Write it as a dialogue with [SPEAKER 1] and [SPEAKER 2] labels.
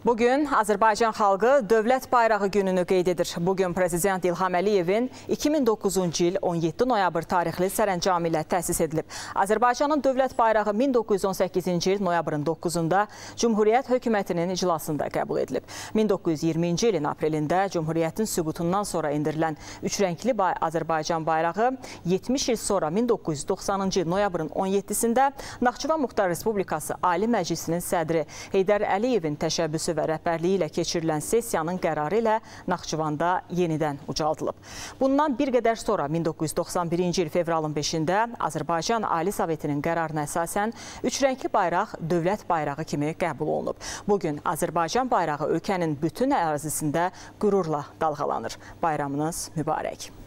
[SPEAKER 1] Bugün Azərbaycan xalqı Dövlət Bayrağı gününü qeyd edir. Bugün Prezident İlham Əliyevin 2009-cu il 17 noyabr tarixli sərəncamı ilə təsis edilib. Azərbaycanın Dövlət Bayrağı 1918-ci il noyabrın 9-da Cümhuriyyət Hökumətinin iclasında qəbul edilib. 1920-ci ilin aprelində Cümhuriyyətin süqutundan sonra indirilən üçrəngli Azərbaycan bayrağı 70 il sonra 1990-cı il noyabrın 17-sində Naxçıvan Muxtar Respublikası Ali Məclisinin sədri Heydər Əliyevin təşəbbüsü və rəhbərliyi ilə keçirilən sessiyanın qərarı ilə Naxçıvanda yenidən ucaldılıb. Bundan bir qədər sonra 1991-ci il fevralın 5-də Azərbaycan Ali Sovetinin qərarına əsasən üçrəngli bayraq dövlət bayrağı kimi qəbul olunub. Bugün Azərbaycan bayrağı ölkənin bütün ərazisində qürurla dalğalanır. Bayramınız mübarək.